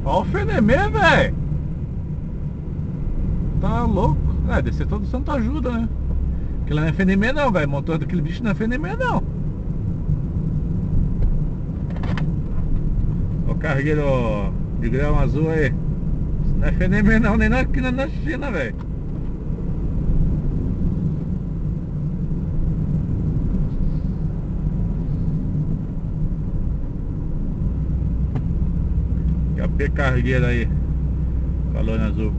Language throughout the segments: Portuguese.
Ó o Fenemê, velho. Tá louco. É, descer todo santo ajuda, né? Porque lá não é Fenemê não, velho. Motor daquele bicho não é Fenemê não. O cargueiro de grão azul aí. Isso não é Fenemê não, nem aqui na China, velho. HP cargueiro aí. Calor azul.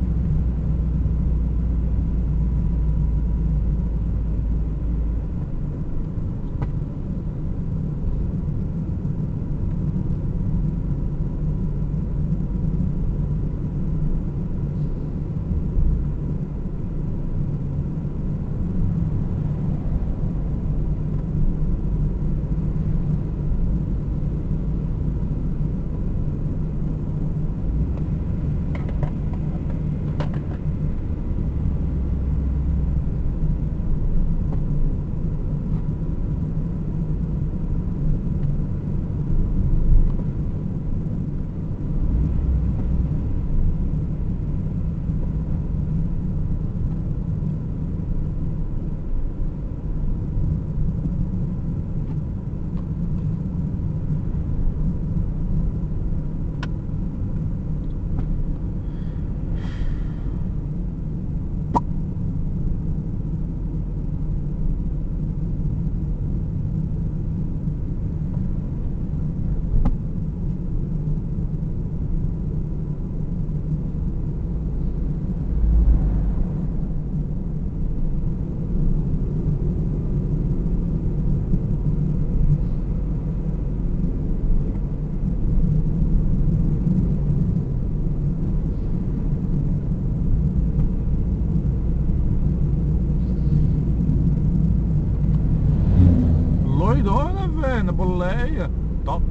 Loirona, velho, na boleia. Top.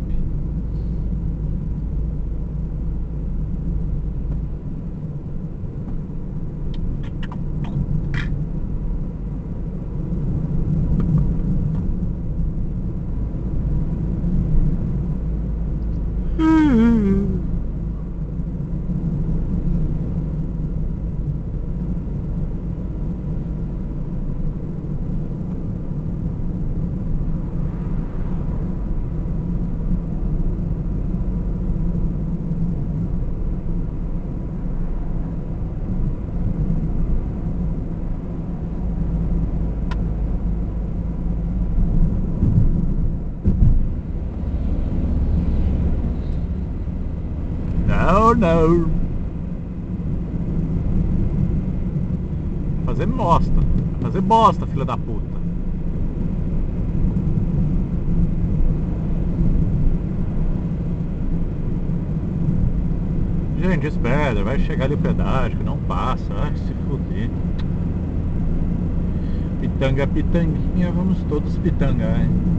Não, não. Fazer bosta. Fazer bosta, filha da puta. Gente, espera, vai chegar ali o pedágio, que não passa. Ai, se fuder. Pitanga, pitanguinha, vamos todos pitangar, hein?